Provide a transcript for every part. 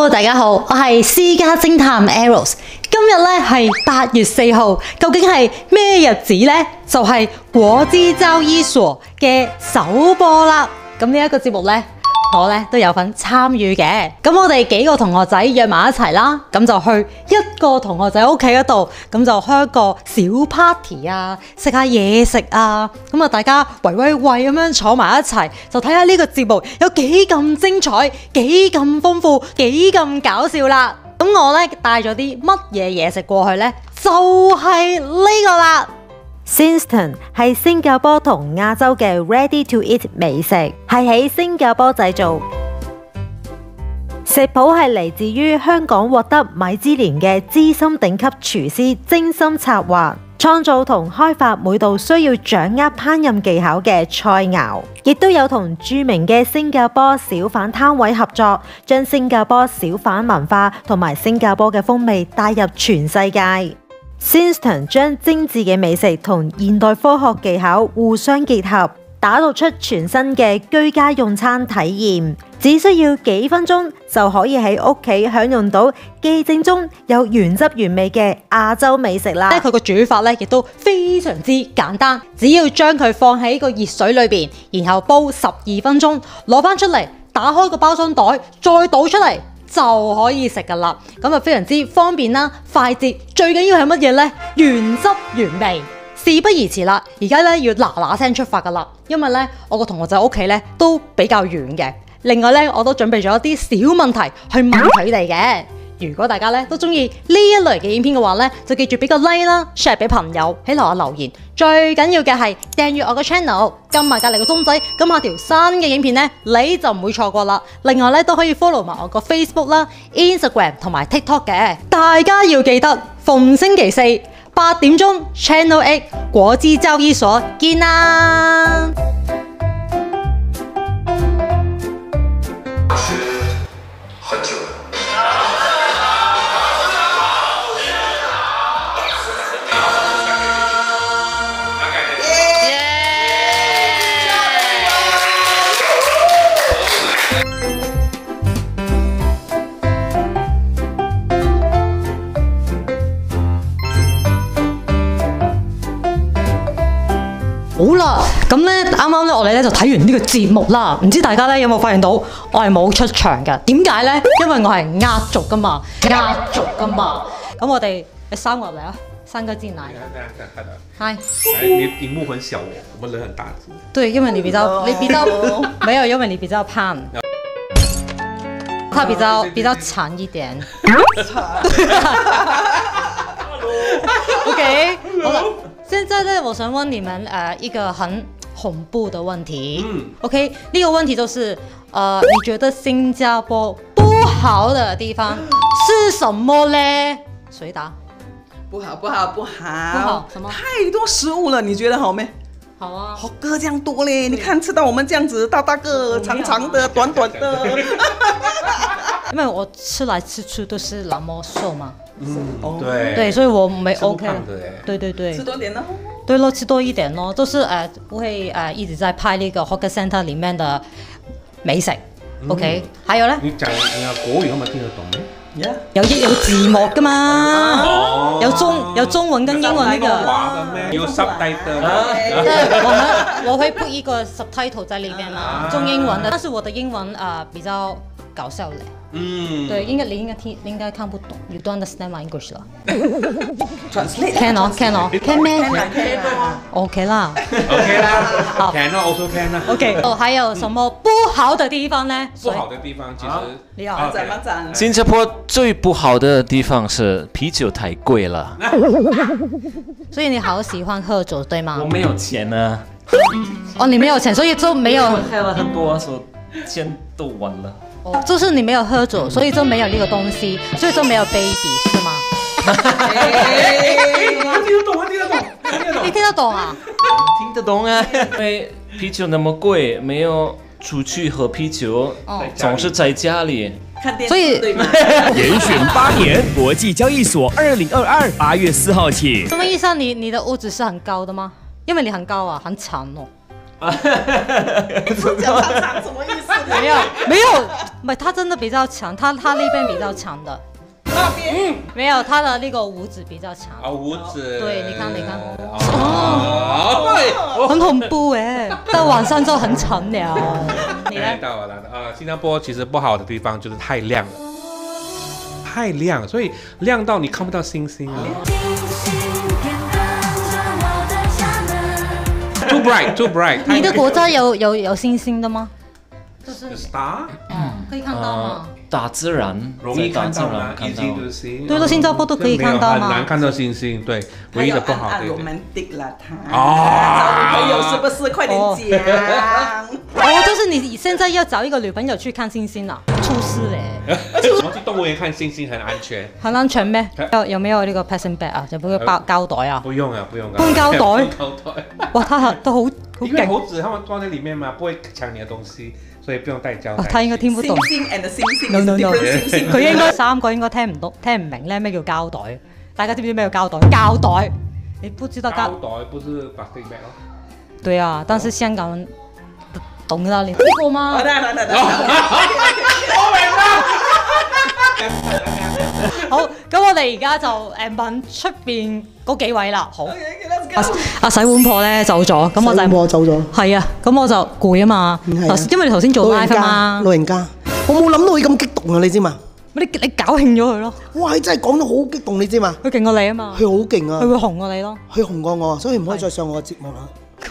Hello， 大家好，我係私家偵探 Eros。今日咧係8月4號，究竟係咩日子呢？就係果汁交易所嘅首播啦。咁呢一個節目呢，我咧都有份參與嘅。咁我哋幾個同學仔約埋一齊啦，咁就去一個同學仔屋企嗰度，咁就開一個小 party 啊，食下嘢食啊，咁啊大家圍咁樣坐埋一齊，就睇下呢個節目有幾咁精彩、幾咁豐富、幾咁搞笑啦。咁我咧帶咗啲乜嘢食過去呢？就係呢個啦。 Cinston 係新加坡同亞洲嘅 ready to eat 美食，係喺新加坡製造。食譜係嚟自於香港獲得米芝蓮嘅資深頂級廚師精心策劃，創造同開發每道需要掌握烹飪技巧嘅菜肴，亦都有同著名嘅新加坡小販攤位合作，將新加坡小販文化同埋新加坡嘅風味帶入全世界。Cinston 將精緻嘅美食同現代科學技巧互相結合，打造出全新嘅居家用餐體驗。只需要幾分鐘就可以喺屋企享用到既正宗又原汁原味嘅亞洲美食啦。 佢個煮法咧亦都非常之簡單，只要將佢放喺個熱水裏邊，然後煲12分鐘，攞翻出嚟，打開個包裝袋，再倒出嚟，就可以食噶啦，咁啊非常之方便啦，快捷，最緊要係乜嘢呢？原汁原味。事不宜遲啦，而家咧要嗱聲出發噶啦，因為咧我個同學仔屋企咧都比較遠嘅。另外咧我都準備咗一啲小問題去問佢哋嘅。如果大家咧都中意呢一類嘅影片嘅話咧，就記住俾個 like 啦 ，share 俾朋友，喺樓下留言。最緊要嘅係訂閱我個 channel， 撳埋隔離個鐘仔，咁下條新嘅影片咧你就唔會錯過啦。另外咧都可以 follow 埋我個 Facebook 啦、Instagram 同埋 TikTok 嘅。大家要記得逢星期四8點鐘 Channel 8果汁交易所見啦！ 很久了。 好啦，咁咧啱啱咧我哋咧就睇完呢個節目啦，唔知大家咧有冇發現到我係冇出場嘅？點解咧？因為我係壓軸噶嘛，咁我哋3個入嚟啊，3個進來。嗨， 你幕很小，我們人很大隻。 對，因為你比較沒有，因為你比較胖，他比較長一點。OK， 好了。現在呢，我想問你們一個很恐怖的問題。OK， 呢個問題就是你覺得新加坡不好的地方是什麼呢？誰答？ 不好， 什麼？ 太多食物了，你覺得好沒？ 好啊， 好哥這樣多嘞，你看吃到我們這樣子大大個、長長的、短短的。 因為我吃來吃去都是那麼瘦嘛。 對， 所以我沒 OK。對， 吃多點咯。 對咯，吃多一點咯，都是不會一直在拍那個 Hawker Centre 裡面的美食。OK，還有呢？ 你講國語，他們聽得懂咩？ 有字幕㗎嘛，有中文跟英文那個。 有 subtitle 我會 put 一個 subtitle 在裡面嘛，中英文的，但是我的英文比較搞笑嘞。對，你應該看不懂。You don't understand my English 啦。Can 咩 ？OK 啦。 好 ，can also can 啦。 OK， 還有什麼不好的地方呢？ 不好的地方其實你好， 新加坡最不好的地方是啤酒太貴了。 所以你好喜歡喝酒，對嗎？ 我沒有錢啊。 哦，你沒有錢，所以就沒有。 喝了很多，所以錢都完了。 就是你沒有喝酒，所以就沒有呢個東西，所以就沒有 baby，是嗎？你聽得懂啊？ 聽得懂啊，因為啤酒那麼貴，沒有出去喝啤酒，總是在家裡。 所以嚴選8年國際交易所2022 8月4號起。 什麼意思啊？你的屋子是很高的嗎？因為你很高啊，很長哦。 脚长长什么意思？ 没有，不是他真的比较强，他那边比较强的。 那边没有，他的那个五指比较强。 啊，五指。 对，你看。 哦， 很恐怖哎，到晚上就很沉了。你呢？ 到了新加坡其实不好的地方就是太亮了，太亮，所以亮到你看不到星星啊。Too bright。 你的国家有星星的吗？ 就是 star， 可以看到吗？ 大自然容易看到吗看到。 ？Easy to see。 对了，新加坡都可以看到吗？ 很难看到星星，对，唯一的不好的。 romantic 了，他找女朋友是不是？快点讲。 就是你现在要找一个女朋友去看星星了，出事嘞！ 我们去动物园看星星很安全。 很安全咩？有没有那个 plastic bag 啊？有冇個膠袋啊？ 不用啊。 放膠袋。哇，他都好因為勁。 猴子他们装在里面嘛，不会抢你的东西，所以不用带膠帶。 他應該聽不懂。 星星 and 星星 No, is no, no. different 星星。 佢應該三個應該聽唔明咧咩叫膠袋。大家知唔知咩叫膠袋？膠袋，你不知道膠？ 膠袋不是 plastic bag 咯。 對啊，但是香港人懂啦，你聽過嗎？好，咁我哋而家就問出邊嗰幾位啦。好，阿洗碗婆咧走咗，咁我就我走咗。 係啊，咁我就攰啊嘛，因為你頭先做 live 啊嘛。 老人家，我冇諗到佢咁激動啊！你知嘛？ 你搞興咗佢咯。 哇！佢真係講得好激動，你知嘛？ 佢勁過你啊嘛。 佢好勁啊！ 佢會紅過你咯。 佢紅過我，所以唔可以再上我嘅節目啦。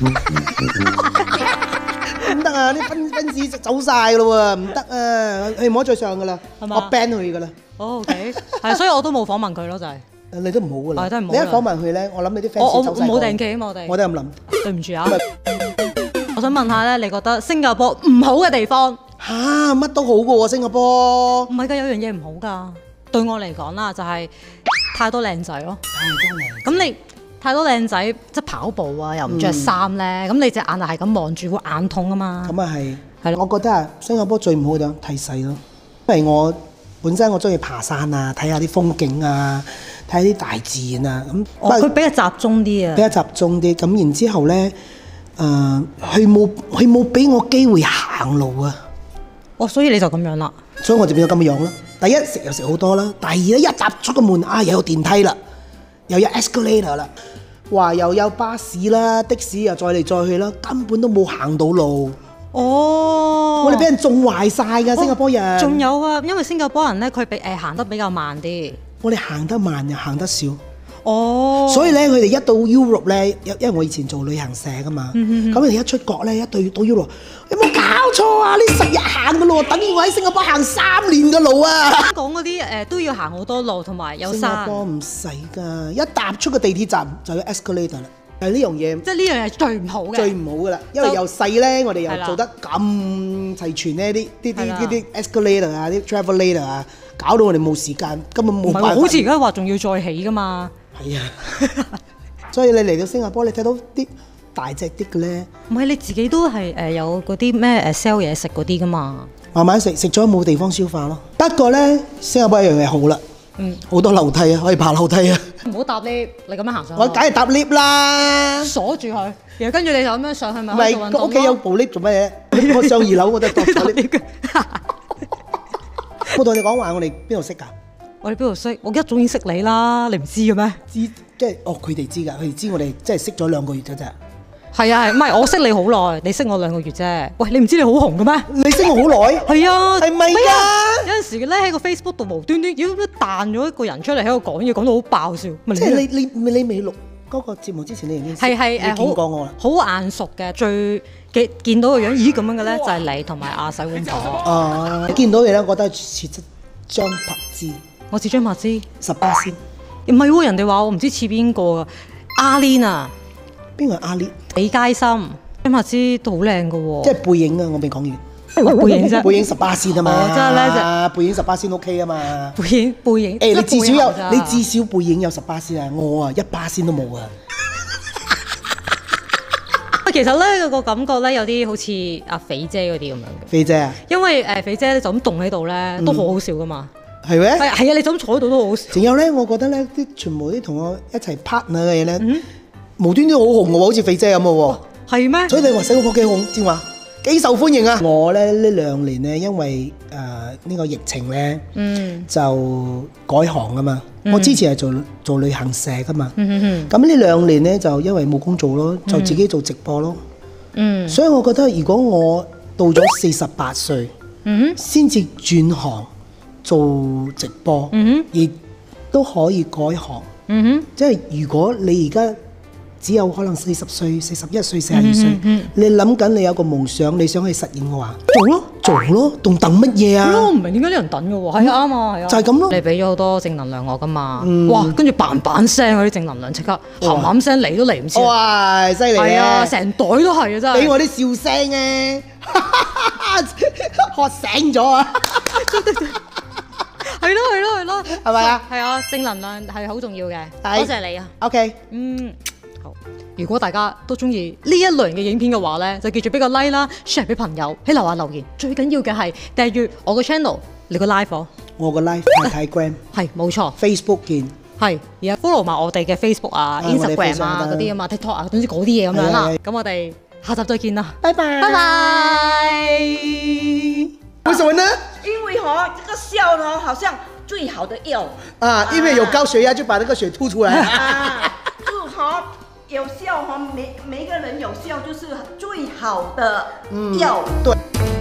唔得啊！啲分子走晒噶咯喎，唔得啊！佢唔可以再上噶啦，我 ban 佢噶啦。 OK， 係，所以我都冇訪問佢咯，就係。 你都唔好噶啦， 真係唔好。 你一訪問佢咧，我諗你啲 fans 我走晒。 冇定期啊嘛， 我都咁諗。 對唔住啊。我想問下咧，你覺得新加坡唔好嘅地方？ 嚇，乜都好噶喎，新加坡。 唔係㗎，有樣嘢唔好㗎。對我嚟講啦，就係太多靚仔咯。咁你太多靚仔，即係跑步啊，又唔着衫咧，咁你隻眼係咁望住，會眼痛啊嘛。 咁啊係咯，我覺得啊，新加坡最唔好嘅睇細咯，因為我本身我中意爬山啊，睇下啲風景啊，睇下啲大自然啊，咁佢比較集中啲啊， 比較集中啲。咁然之後咧，佢冇俾我機會行路啊。 所以你就咁樣啦。 所以我就變咗咁樣咯。第一食又食好多啦，第二咧一踏出個門又有電梯啦，又有 escalator 啦，哇又有巴士啦、的士又再嚟再去啦，根本都冇行到路。我哋俾人縱壞晒㗎，新加坡人。 仲有啊，因為新加坡人咧，佢行得比較慢啲。我哋行得慢又行得少。 所以咧，佢哋一到 Europe 咧，因為我以前做旅行社噶嘛，咁佢哋一出國咧，一到 Europe， 有冇搞錯啊？你10日行嘅路，等於我喺新加坡行3年嘅路啊！ 香港嗰啲都要行好多路，同埋有山。 新加坡唔使㗎，一踏出個地鐵站就有 escalator 啦。係呢樣嘢， 即係呢樣嘢最唔好嘅。 最唔好㗎啦，因為又細咧，我哋又做得咁齊全咧，啲 escalator 啊，啲 travelator 啊，搞到我哋冇時間，根本冇辦法。 好似而家話仲要再起㗎嘛。 係啊，所以你嚟到新加坡，你睇到啲大隻啲嘅咧， 唔係你自己都係有嗰啲咩sell 嘢食嗰啲噶嘛？ 慢慢食咗冇地方消化咯。不過咧，新加坡一樣嘢好啦，好多樓梯啊，可以爬樓梯啊。 唔好搭 lift，你咁樣行上去。 我梗係搭 lift 啦， 鎖住佢，然後跟住你就咁樣上去咪？ 唔係屋企有部 lift 做乜嘢？我上2樓我就搭 lift。我同你講話，我哋邊度識㗎？ 我哋邊度識？我一早已經識你啦，你唔知嘅咩？ 知即係佢哋知㗎，佢哋知我哋即係識咗2個月啫。 係啊，唔係我識你好耐，你識我2個月啫。喂，你唔知你好紅嘅咩？ 你識我好耐？ 係啊， 係咪㗎？ 有陣時咧喺個 Facebook 度無端端彈咗一個人出嚟喺度講嘢，講到好爆笑。 即係你未錄嗰個節目之前，你已經見過我啦。 好眼熟嘅，最見到個樣，咦咁樣嘅咧就係你同埋阿洗碗婆。 見到你咧，覺得似張柏芝。 我似張柏芝 18仙， 唔係喎，人哋話我唔知似邊個㗎，阿 Lin 啊， 邊個係阿 Lin？ 李佳芯，張柏芝都好靚㗎喎， 即係背影啊！我未講完， 背影啫， 背影18仙啊嘛， 真係咧背影18仙 OK 啊嘛， 背影， 誒你至少背影有18仙啊，我啊1%仙都冇啊。 其實咧個感覺咧有啲好似阿肥姐嗰啲咁樣嘅， 肥姐啊， 因為肥姐就咁棟喺度咧，都好好笑㗎嘛。 係咩？ 係啊，你就咁坐喺度都好好笑。 仲有咧，我覺得咧啲全部啲同我一齊 partner 嘅嘢咧，無端端好紅嘅喎，好似肥姐咁嘅喎。 係咩？ 所以你話洗個波幾好，正話幾受歡迎啊！我咧呢2年咧，因為呢個疫情咧，就改行啊嘛。我之前係做旅行社噶嘛，咁呢2年咧就因為冇工做咯，就自己做直播咯。所以我覺得如果我到咗48歲，先至轉行做直播，亦都可以改行。即係如果你而家只有可能40歲、41歲、42歲，你諗緊你有個夢想，你想去實現嘅話，做咯，仲等乜嘢啊？ 我唔明點解啲人等嘅喎，係啊啱啊，係啊， 就係咁咯。 你俾咗好多正能量我噶嘛，哇，跟住嘭聲嗰啲正能量即刻冚聲嚟都嚟唔切， 哇，犀利係啊， 啊！ 成袋都係啊，真係。 俾我啲笑聲咧，喝醒咗啊！ 係咯， 係咪啊？ 係啊，正能量係好重要嘅， 係多謝你啊。 OK， 好。如果大家都中意呢一類型嘅影片嘅話咧，就記住俾個 like 啦 ，share 俾朋友，喺樓下留言。最緊要嘅係訂閱我個 channel，你個 live 喎。 我個 live 太 gram， 係冇錯。 Facebook 見。 係，而家 follow 埋我哋嘅 Facebook 啊、 我哋 Instagram 啊 Facebook 嗰啲啊嘛、TikTok 啊，總之嗰啲嘢咁樣啦。咁我哋下集再見啦， 拜拜， 拜拜。 為什麼呢？ 因為這個笑呢，好像最好的藥啊，因為有高血壓就把那個血吐出來。 啊，就有效每個人有效就是最好的藥。 對。